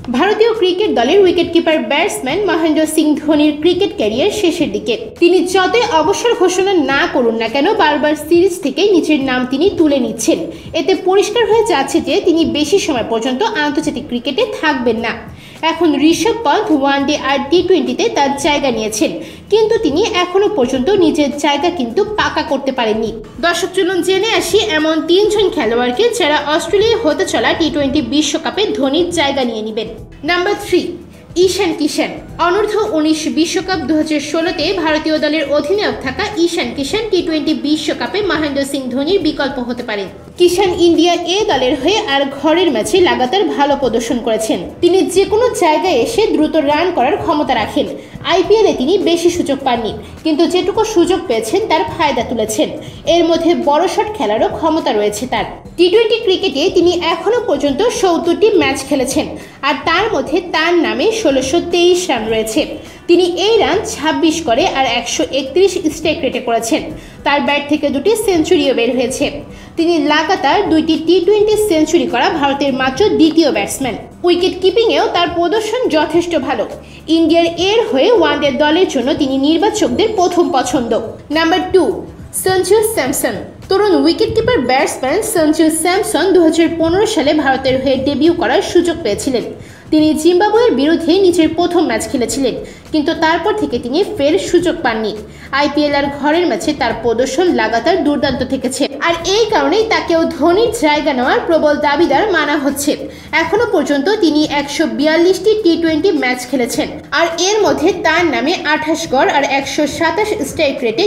ভারতীয় ক্রিকেট দলের wicketkeeper batsman Mahendra Singh ধোনির ক্রিকেট ক্যারিয়ার শেষের দিকে। তিনি যতই অবসর ঘোষণা না করুন না কেন, বারবার সিরিজ থেকে নিচের নাম তিনি তুলে নিচ্ছেন। এতে পরিষ্কার হয়ে যাচ্ছে যে তিনি বেশি সময় পর্যন্ত আন্তর্জাতিক ক্রিকেটে থাকবেন না। এখন ঋষভ পন্থ ওয়ানডে আর টি-20তে তার জায়গা নিয়েছেন, কিন্তু তিনি এখনো পর্যন্ত নিজের জায়গা কিন্তু পাকা করতে পারেননি। দর্শক, চলুন জেনে আসি এমন 3 জন খেলোয়াড়কে যারা অস্ট্রেলিয়ায় হতে চলা টি-20 বিশ্বকাপে ধোনির জায়গা নিয়ে নেবেন। নাম্বার 3, ঈশান কিষান। অনূর্ধ্ব-19 বিশ্বকাপ 2016-তে ভারতীয় দলের অধিনায়ক থাকা ঈশান কিষান টি-20 বিশ্বকাপে মহেন্দ্র সিং ধোনির বিকল্প হতে পারেন। কিষান ইন্ডিয়া এ দলের হয়ে আর ঘরের ম্যাচে লাগাতার ভালো প্রদর্শন করেছেন। তিনি যে কোনো জায়গায় এসে দ্রুত রান করার ক্ষমতা রাখেন। আইপিএলে তিনি বেশি সুযোগ পাননি, কিন্তু যেটুকু সুযোগ পেয়েছেন তার ফায়দা তুলেছেন। এর মধ্যে বড় শট খেলারও ক্ষমতা রয়েছে তার। টি-20 ক্রিকেটে তিনি এখনো পর্যন্ত 70টি ম্যাচ খেলেছেন, আর তার মধ্যে তার নামে 1623 রান রয়েছে। তিনি এই রান 26 করে আর 131 স্ট্রাইক রেটে করেছেন। তার ব্যাট থেকে 2টি সেঞ্চুরিও বের হয়েছে। তিনি লাগাতার 2টি টি-20 সেঞ্চুরি করা ভারতের মাত্র দ্বিতীয় ব্যাটসম্যান। উইকেট কিপিংয়েও তার প্রদর্শন যথেষ্ট ভালো। ইন্ডিয়ার এর হয়ে ওয়ানডে দলের জন্য তিনি নির্বাচকদের প্রথম পছন্দ। নাম্বার 2, সঞ্জু স্যামসন। তরুণ উইকেটকিপার ব্যাটসম্যান সঞ্জু স্যামসন 2015 সালে ভারতের হয়ে ডেবিউ করার সুযোগ পেয়েছিলেন। তিনি জিম্বাবুয়ের বিরুদ্ধে নিজের প্রথম ম্যাচ খেলেছিলেন, কিন্তু তারপর থেকে তিনি ফের সুযোগ পাননি। আইপিএল আর ঘরের ম্যাচে তার প্রদর্শন লাগাতার দুর্দান্ত থেকেছে, আর এই কারণেই তাকেও ধোনির জায়গা নেওয়ার প্রবল দাবিদার মানা হচ্ছে। এখনো পর্যন্ত তিনি 142টি টি-20 ম্যাচ খেলেছেন, আর এর মধ্যে তার নামে 28 গড় আর 127 স্ট্রাইক রেটে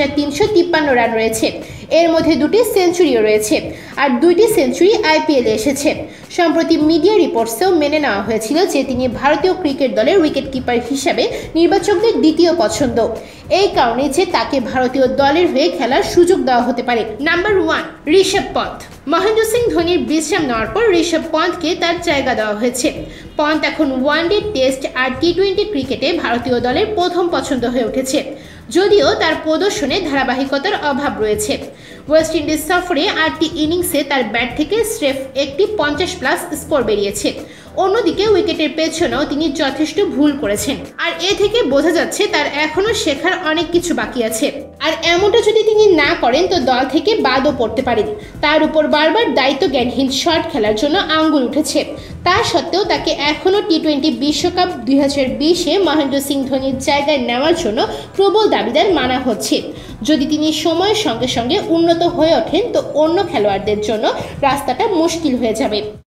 3353 রান রয়েছে। এর মধ্যে 2টি সেঞ্চুরিও রয়েছে, আর 2টি সেঞ্চুরি আইপিএলে এসেছে। সম্প্রতি মিডিয়া রিপোর্টসেও মেনে নেওয়া হয়েছিল যে তিনি ভারতীয় ক্রিকেট দলের উইকেটকিপার হিসাবে নির্বাচকদের দ্বিতীয় পছন্দ। এই কারণে যে তাকে ভারতীয় দলের হয়ে খেলার সুযোগ দেওয়া হতে পারে। নাম্বার 1, ঋষভ পন্থ। মহেন্দ্র সিং ধোনির বিশ্রাম নেওয়ার পর ঋষভ পন্থকে তার জায়গা দেওয়া হয়েছে। পন্থ এখন ওয়ানডে, টেস্ট আর টি-20 ক্রিকেটে ভারতীয় দলের প্রথম পছন্দ হয়ে উঠেছে, যদিও তার প্রদর্শনে ধারাবাহিকতার অভাব রয়েছে। ওয়েস্ট ইন্ডিজ সফরে 8টি ইনিংসে তার ব্যাট থেকে স্রেফ একটি 50+ স্কোর বেরিয়েছে। অন্যদিকে উইকেটের পেছনেও তিনি যথেষ্ট ভুল করেছেন, আর এ থেকে বোঝা যাচ্ছে তার এখনো শেখার অনেক কিছু বাকি আছে। আর এমনটা যদি তিনি না করেন তো দল থেকে বাদও পড়তে পারেন। তার উপর বারবার দায়িত্বজ্ঞানহীন শট খেলার জন্য আঙ্গুল উঠেছে। তা সত্ত্বেও তাকে এখনও টি-20 বিশ্বকাপ 2020-এ মহেন্দ্র সিং ধোনির জায়গায় নেওয়ার জন্য প্রবল দাবিদার মানা হচ্ছে। যদি তিনি সময়ের সঙ্গে সঙ্গে উন্নত হয়ে ওঠেন তো অন্য খেলোয়াড়দের জন্য রাস্তাটা মুশকিল হয়ে যাবে।